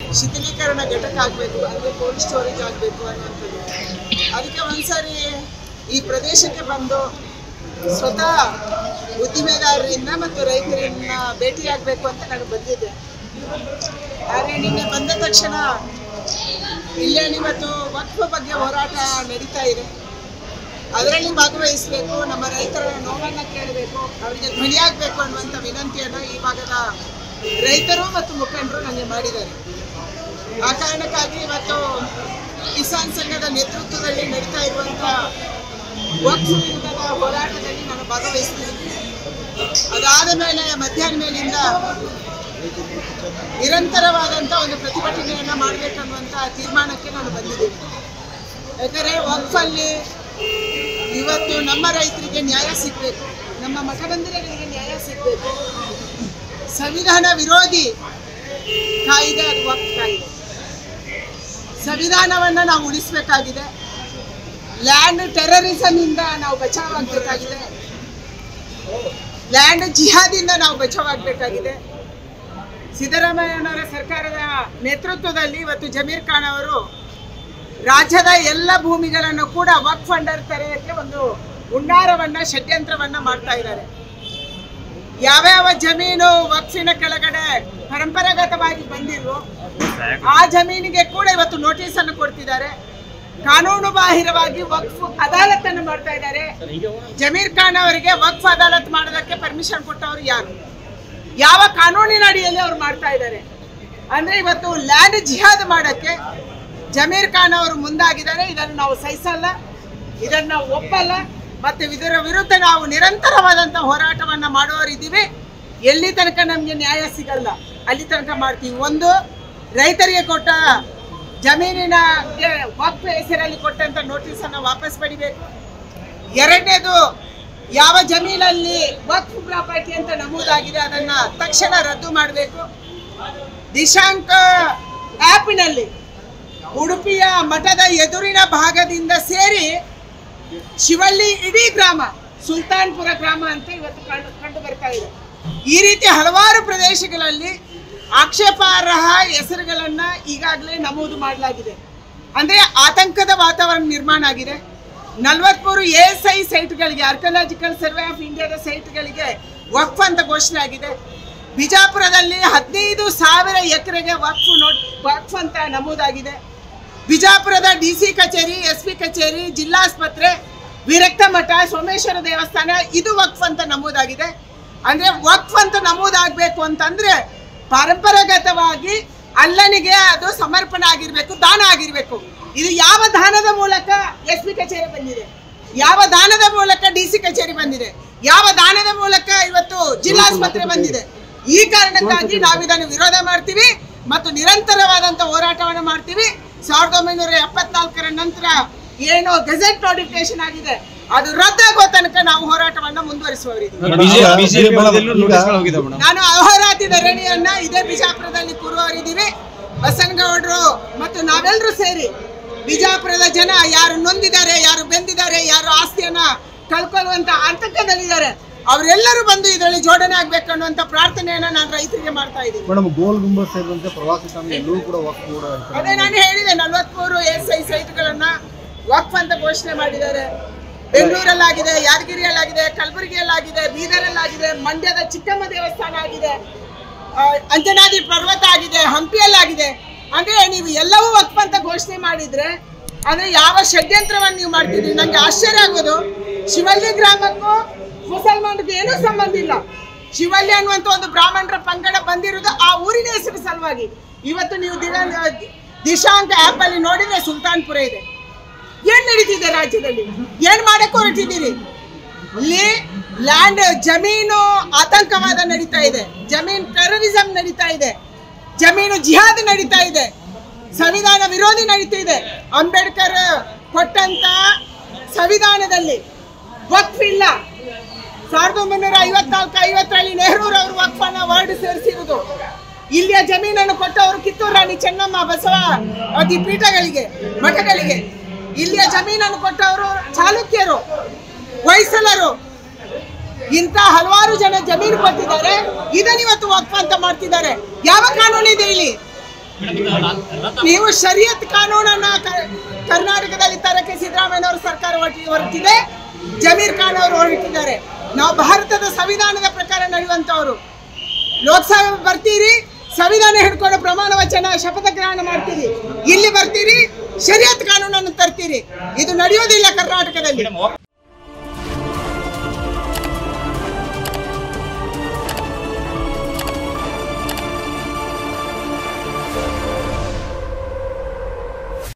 ಶಿಥಿಲೀಕರಣ ಘಟಕ ಆಗಬೇಕು, ಅಂದರೆ ಕೋಲ್ಡ್ ಸ್ಟೋರೇಜ್ ಆಗಬೇಕು ಅನ್ನುವಂಥದ್ದು. ಅದಕ್ಕೆ ಒಂದ್ಸರಿ ಈ ಪ್ರದೇಶಕ್ಕೆ ಬಂದು ಸ್ವತಃ ಉದ್ದಿಮೆದಾರರಿಂದ ಮತ್ತು ರೈತರನ್ನ ಭೇಟಿಯಾಗಬೇಕು ಅಂತ ನಾನು ಬಂದಿದ್ದೆ. ಆದರೆ ನಿನ್ನೆ ಬಂದ ತಕ್ಷಣ ಇಲ್ಲೇಣಿ ಮತ್ತು ವಕ್ಫ್ ಬಗ್ಗೆ ಹೋರಾಟ ನಡೀತಾ ಇದೆ, ಅದರಲ್ಲಿ ಭಾಗವಹಿಸಬೇಕು, ನಮ್ಮ ರೈತರ ನೋವನ್ನು ಕೇಳಬೇಕು, ಅವರಿಗೆ ಧ್ವನಿಯಾಗಬೇಕು ಅನ್ನುವಂಥ ವಿನಂತಿಯನ್ನು ಈ ಭಾಗದ ರೈತರು ಮತ್ತು ಮುಖಂಡರು ನನಗೆ ಮಾಡಿದ್ದಾರೆ. ಆ ಕಾರಣಕ್ಕಾಗಿ ಇವತ್ತು ಕಿಸಾನ್ ಸಂಘದ ನೇತೃತ್ವದಲ್ಲಿ ನಡೀತಾ ಇರುವಂಥ ವಕ್ಫ್ ವಿರುದ್ಧದ ಹೋರಾಟದಲ್ಲಿ ನಾನು ಭಾಗವಹಿಸ್ತೀನಿ. ಅದಾದ ಮೇಲೆ ಮಧ್ಯಾಹ್ನ ಮೇಲಿಂದ ನಿರಂತರವಾದಂಥ ಒಂದು ಪ್ರತಿಭಟನೆಯನ್ನು ಮಾಡಬೇಕನ್ನುವಂಥ ತೀರ್ಮಾನಕ್ಕೆ ನಾನು ಬಂದಿದ್ದೀನಿ. ಯಾಕಂದರೆ ವಕ್ಫಲ್ಲಿ ಇವತ್ತು ನಮ್ಮ ರೈತರಿಗೆ ನ್ಯಾಯ ಸಿಗಬೇಕು, ನಮ್ಮ ಮಠಬಂಧುಗಳಿಗೆ ನ್ಯಾಯ ಸಿಗಬೇಕು. ಸಂವಿಧಾನ ವಿರೋಧಿ ಕಾಯ್ದೆ ಅದು ವಕ್ಫ್ ಕಾಯ್ದೆ. ಸಂವಿಧಾನವನ್ನು ನಾವು ಉಳಿಸಬೇಕಾಗಿದೆ. ಲ್ಯಾಂಡ್ ಟೆರರಿಸಮಿಂದ ನಾವು ಬಚಾವಾಗಬೇಕಾಗಿದೆ. ಲ್ಯಾಂಡ್ ಜಿಹಾದಿಂದ ನಾವು ಬಚಾವಾಗಬೇಕಾಗಿದೆ. ಸಿದ್ದರಾಮಯ್ಯನವರ ಸರ್ಕಾರದ ನೇತೃತ್ವದಲ್ಲಿ ಇವತ್ತು ಜಮೀರ್ ಖಾನ್ ಅವರು ರಾಜ್ಯದ ಎಲ್ಲ ಭೂಮಿಗಳನ್ನು ಕೂಡ ವಕ್ಫ್ ಅಂಡರ್ ತರೆಯಕ್ಕೆ ಒಂದು ಹುನ್ನಾರವನ್ನ ಷಡ್ಯಂತ್ರವನ್ನ ಮಾಡ್ತಾ ಇದ್ದಾರೆ. ಯಾವ್ಯಾವ ಜಮೀನು ವಕ್ಫಿನ ಕೆಳಗಡೆ ಪರಂಪರಾಗತವಾಗಿ ಬಂದಿರೋ ಆ ಜಮೀನಿಗೆ ಕೂಡ ಇವತ್ತು ನೋಟಿಸ್ ಅನ್ನು ಕೊಡ್ತಿದ್ದಾರೆ. ಕಾನೂನು ಬಾಹಿರವಾಗಿ ವಕ್ಫ್ ಅದಾಲತನ್ನು ಮಾಡ್ತಾ ಇದ್ದಾರೆ. ಜಮೀರ್ ಖಾನ್ ಅವರಿಗೆ ವಕ್ಫ್ ಅದಾಲತ್ ಮಾಡೋದಕ್ಕೆ ಪರ್ಮಿಷನ್ ಕೊಟ್ಟವರು ಯಾರು? ಯಾವ ಕಾನೂನಿನ ಅಡಿಯಲ್ಲಿ ಅವ್ರು ಮಾಡ್ತಾ ಇದ್ದಾರೆ? ಅಂದ್ರೆ ಇವತ್ತು ಲ್ಯಾಂಡ್ ಜಿಹಾದ್ ಮಾಡಕ್ಕೆ ಜಮೀರ್ ಖಾನ್ ಅವರು ಮುಂದಾಗಿದ್ದಾರೆ. ಇದನ್ನು ನಾವು ಸಹಿಸಲ್ಲ, ಇದನ್ನು ನಾವು ಒಪ್ಪಲ್ಲ. ಮತ್ತೆ ಇದರ ವಿರುದ್ಧ ನಾವು ನಿರಂತರವಾದಂಥ ಹೋರಾಟವನ್ನ ಮಾಡುವವರಿದ್ದೀವಿ. ಎಲ್ಲಿ ತನಕ ನಮಗೆ ನ್ಯಾಯ ಸಿಗಲ್ಲ ಅಲ್ಲಿ ತನಕ ಮಾಡ್ತೀವಿ. ಒಂದು, ರೈತರಿಗೆ ಕೊಟ್ಟ ಜಮೀನಿನ ವಕ್ಫ್ ಹೆಸರಲ್ಲಿ ಕೊಟ್ಟಂತ ನೋಟಿಸನ್ನು ವಾಪಸ್ ಪಡಿಬೇಕು. ಎರಡನೇದು, ಯಾವ ಜಮೀನಲ್ಲಿ ವಕ್ಫ್ ಪ್ರಾಪರ್ಟಿ ಅಂತ ನಮೂದಾಗಿದೆ ಅದನ್ನ ತಕ್ಷಣ ರದ್ದು ಮಾಡಬೇಕು. ದಿಶಾಂಕ ಆ್ಯಪಿನಲ್ಲಿ ಉಡುಪಿಯ ಮಠದ ಎದುರಿನ ಭಾಗದಿಂದ ಸೇರಿ ಶಿವಳ್ಳಿ ಇಡೀ ಗ್ರಾಮ ಸುಲ್ತಾನ್ಪುರ ಗ್ರಾಮ ಅಂತ ಇವತ್ತು ಕಂಡು ಬರ್ತಾ ಇದೆ. ಈ ರೀತಿ ಹಲವಾರು ಪ್ರದೇಶಗಳಲ್ಲಿ ಆಕ್ಷೇಪಾರ್ಹ ಹೆಸರುಗಳನ್ನ ಈಗಾಗಲೇ ನಮೂದು ಮಾಡಲಾಗಿದೆ. ಅಂದ್ರೆ ಆತಂಕದ ವಾತಾವರಣ ನಿರ್ಮಾಣ ಆಗಿದೆ. 43 ASI ಸೈಟ್ಗಳಿಗೆ, ಆರ್ಕಿಯಾಲಜಿಕಲ್ ಸರ್ವೆ ಆಫ್ ಇಂಡಿಯಾದ ಸೈಟ್ಗಳಿಗೆ ವಕ್ಫ್ ಅಂತ ಘೋಷಣೆ ಆಗಿದೆ. ಬಿಜಾಪುರದಲ್ಲಿ 15,000 ಎಕರೆಗೆ ವಕ್ಫ್ ಅಂತ ನಮೂದಾಗಿದೆ. ಬಿಜಾಪುರದ DC ಕಚೇರಿ, SP ಕಚೇರಿ, ಜಿಲ್ಲಾಸ್ಪತ್ರೆ, ವಿರಕ್ತ ಮಠ, ಸೋಮೇಶ್ವರ ದೇವಸ್ಥಾನ ಇದು ವಕ್ಫ್ ಅಂತ ನಮೂದಾಗಿದೆ. ಅಂದ್ರೆ ವಕ್ಫ್ ಅಂತ ನಮೂದಾಗಬೇಕು ಅಂತಂದ್ರೆ ಪರಂಪರಾಗತವಾಗಿ ಅಲ್ಲನಿಗೆ ಅದು ಸಮರ್ಪಣೆ ಆಗಿರ್ಬೇಕು, ದಾನ ಆಗಿರ್ಬೇಕು. ಇದು ಯಾವ ದಾನದ ಮೂಲಕ SP ಕಚೇರಿ ಬಂದಿದೆ? ಯಾವ ದಾನದ ಮೂಲಕ DC ಕಚೇರಿ ಬಂದಿದೆ? ಯಾವ ದಾನದ ಮೂಲಕ ಇವತ್ತು ಜಿಲ್ಲಾಸ್ಪತ್ರೆ ಬಂದಿದೆ? ಈ ಕಾರಣಕ್ಕಾಗಿ ನಾವು ಇದನ್ನು ವಿರೋಧ ಮಾಡ್ತೀವಿ ಮತ್ತು ನಿರಂತರವಾದಂಥ ಹೋರಾಟವನ್ನು ಮಾಡ್ತೀವಿ. 1974ರ ನಂತರ ಏನು ಗೆಜೆಟ್ ನೋಟಿಫಿಕೇಶನ್ ಆಗಿದೆ ಅದು ರದ್ದಾಗುವ ತನಕ ನಾವು ಹೋರಾಟವನ್ನು ಮುಂದುವರಿಸುವವರಿದ್ದೀವಿ. ನಾನು ಅಹೋರಾತ್ರಿ ಧರಣಿಯನ್ನ ಇದೇ ಬಿಜಾಪುರದಲ್ಲಿ ಕೂರುವವರಿದ್ದೀವಿ. ಬಸನಗೌಡರು ಮತ್ತು ನಾವೆಲ್ಲರೂ ಸೇರಿ ಬಿಜಾಪುರದ ಜನ ಯಾರು ನೊಂದಿದ್ದಾರೆ, ಯಾರು ಬೆಂದಿದ್ದಾರೆ, ಯಾರು ಆಸ್ತಿಯನ್ನ ಕಳ್ಕೊಳ್ಳುವಂತ ಆತಂಕದಲ್ಲಿದ್ದಾರೆ, ಅವರೆಲ್ಲರೂ ಬಂದು ಇದರಲ್ಲಿ ಜೋಡಣೆ ಆಗ್ಬೇಕು ಅನ್ನುವಂತ ಪ್ರಾರ್ಥನೆಯನ್ನ ನಾನು ರೈತರಿಗೆ ಮಾಡ್ತಾ ಇದ್ದೀನಿ. ಅದೇ ನಾನು ಹೇಳಿದೆ, 43 ASI ಸೈಟ್ಗಳನ್ನ ವಕ್ಫ್ ಅಂತ ಘೋಷಣೆ ಮಾಡಿದ್ದಾರೆ. ಬೆಂಗಳೂರಲ್ಲಾಗಿದೆ, ಯಾದಗಿರಿಯಲ್ಲಾಗಿದೆ, ಕಲಬುರಗಿಯಲ್ಲಾಗಿದೆ, ಬೀದರಲ್ಲಾಗಿದೆ, ಮಂಡ್ಯದ ಚಿಕ್ಕಮ್ಮ ದೇವಸ್ಥಾನ ಆಗಿದೆ, ಅಂಜನಾದ್ರಿ ಪರ್ವತ ಆಗಿದೆ, ಹಂಪಿಯಲ್ಲಾಗಿದೆ. ಅಂದ್ರೆ ನೀವು ಎಲ್ಲವೂ ವಕ್ಫ್ ಅಂತ ಘೋಷಣೆ ಮಾಡಿದ್ರೆ ಅಂದ್ರೆ ಯಾವ ಷಡ್ಯಂತ್ರವನ್ನು ನೀವು ಮಾಡ್ತಿದ್ರಿ? ನಂಗೆ ಆಶ್ಚರ್ಯ ಆಗೋದು, ಶಿವಳ್ಳಿ ಗ್ರಾಮಕ್ಕೂ ಮುಸಲ್ಮಾನರಿಗೂ ಏನೂ ಸಂಬಂಧ ಇಲ್ಲ. ಶಿವಳ್ಳಿ ಅನ್ನುವಂಥ ಒಂದು ಬ್ರಾಹ್ಮಣರ ಪಂಗಡ ಬಂದಿರೋದು ಆ ಊರಿನ ಹೆಸರು ಸಲುವಾಗಿ. ಇವತ್ತು ನೀವು ದಿಶಾಂಕ ಆ್ಯಪ್ ಅಲ್ಲಿ ನೋಡಿದ್ರೆ ಸುಲ್ತಾನ್ಪುರ ಇದೆ. ಏನ್ ನಡೀತಿದೆ ರಾಜ್ಯದಲ್ಲಿ? ಏನ್ ಮಾಡಕ್ಕೆ ಹೊರಟಿದ್ದೀರಿ? ಇಲ್ಲಿ ಲ್ಯಾಂಡ್ ಜಮೀನು ಆತಂಕವಾದ ನಡೀತಾ ಇದೆ, ಜಮೀನು ಟೆರರಿಸಂ ನಡೀತಾ ಇದೆ, ಜಮೀನು ಜಿಹಾದ್ ನಡೀತಾ ಇದೆ, ಸಂವಿಧಾನ ವಿರೋಧಿ ನಡೀತಾ ಇದೆ. ಅಂಬೇಡ್ಕರ್ ಕೊಟ್ಟಂತ ಸಂವಿಧಾನದಲ್ಲಿ ವಕ್ಫ್ ಇಲ್ಲ. 1954-50ರಲ್ಲಿ ನೆಹರೂರವರು ವಕ್ಫನ್ನ ವರ್ಡ್ ಸೇರಿಸಿರುವುದು. ಇಲ್ಲಿಯ ಜಮೀನನ್ನು ಕೊಟ್ಟವರು ಕಿತ್ತೂರು ರಾಣಿ ಚೆನ್ನಮ್ಮ, ಬಸವಾದಿ ಪೀಠಗಳಿಗೆ, ಮಠಗಳಿಗೆ. ಇಲ್ಲಿಯ ಜಮೀನನ್ನು ಕೊಟ್ಟವರು ಚಾಲುಕ್ಯರು, ಹೊಯ್ಸಳರು. ಇಂಥ ಹಲವಾರು ಜನ ಜಮೀನು ಕೊಟ್ಟಿದ್ದಾರೆ. ಇದನ್ನ ಇವತ್ತು ವಕ್ಫ್ ಅಂತ ಮಾಡ್ತಿದ್ದಾರೆ. ಯಾವ ಕಾನೂನು ಇದೆ ಇಲ್ಲಿ? ನೀವು ಶರಿಯತ್ ಕಾನೂನನ್ನ ಕರ್ನಾಟಕದಲ್ಲಿ ತರಕ್ಕೆ ಸಿದ್ದರಾಮಯ್ಯನವರ ಸರ್ಕಾರ ಹೊರಟಿದೆ, ಜಮೀರ್ ಖಾನ್ ಅವರು ಹೊರಟಿದ್ದಾರೆ. ನಾವು ಭಾರತದ ಸಂವಿಧಾನದ ಪ್ರಕಾರ ನಡೆಯುವಂತವರು. ಲೋಕಸಭೆ ಬರ್ತೀರಿ, ಸಂವಿಧಾನ ಹಿಡ್ಕೊಂಡು ಪ್ರಮಾಣ ವಚನ ಶಪಥ ಗ್ರಹಣ ಮಾಡ್ತೀರಿ, ಇಲ್ಲಿ ಬರ್ತೀರಿ ಶರಿಯತ್ ಕಾನೂನನ್ನು ತರ್ತೀರಿ. ಇದು ನಡೆಯೋದಿಲ್ಲ ಕರ್ನಾಟಕದಲ್ಲಿ.